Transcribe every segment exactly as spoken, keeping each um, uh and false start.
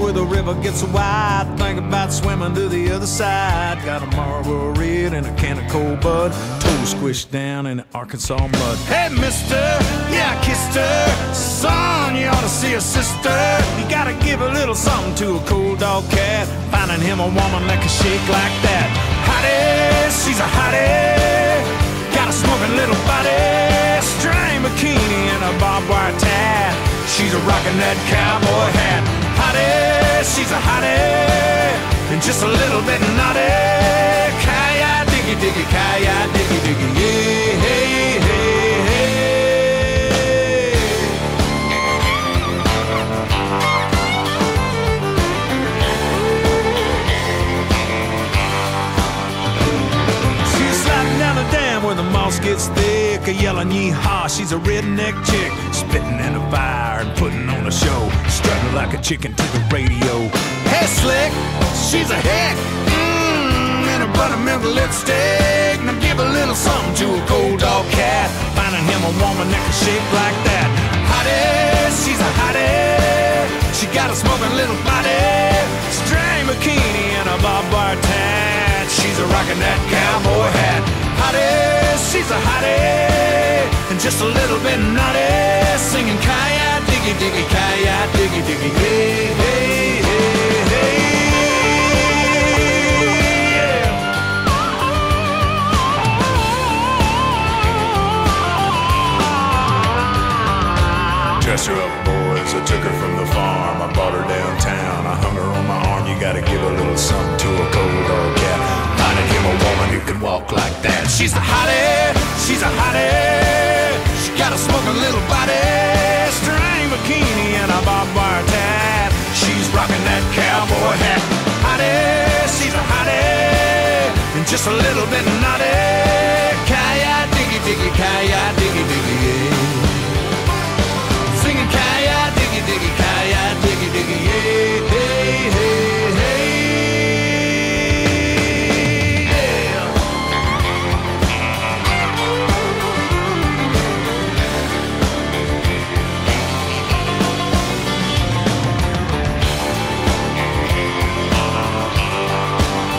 where the river gets so wide. Think about swimming to the other side. Got a Marlboro Red and a can of cold bud, toes squished down in the Arkansas mud. Hey mister, yeah I kissed her. Son, you ought to see a sister. You gotta give a little something to a cold dog cat. Finding him a woman that can shake like that. Hottie, she's a hottie. Got a smoking little body, string bikini and a barbed wire tat. She's a rockin' that cowboy hat. Hottie, she's a hottie, and just a little bit naughty. Kaya diggy diggy, kaya diggy diggy, yeah, hey, hey, hey. She's sliding down the dam where the moss gets thick, a yelling yee-haw. She's a redneck chick, spitting in the fire and putting on a show, strutting like a chicken to the radio. Hey slick, she's a hick, mmm, and a buttermilk lipstick. Now give a little something to a cold dog cat. Finding him a woman that can shake like that. Hottie, she's a hottie. She got a smoking little body, string bikini and a barbed wire tat. She's a rockin' that cowboy hat. Hottie, she's a hottie, and just a little bit naughty. Singing kaya diggy diggy, kaya diggy diggy, hey, hey, hey, hey, yeah. Dress her up, boys, I took her from the farm. I brought her downtown, I hung her on my arm. You gotta give a little something to a cold dog cat. Finding him a woman who can walk like that. She's a hottie, she's a hottie. She got a smoking little body, string bikini and a barbed wire tat. She's rocking that cowboy hat. Hottie, she's a hottie, and just a little bit naughty. Kaya diggy diggy, kaya diggy diggy, yeah. Singing kaya diggy diggy, kaya diggy diggy, yeah, hey, hey, hey.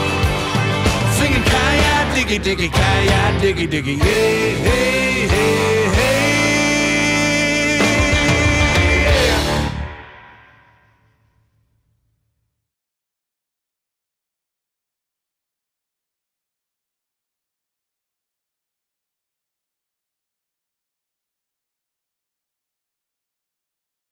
Diggy diggy, kaya diggy diggy, yeah, hey, hey.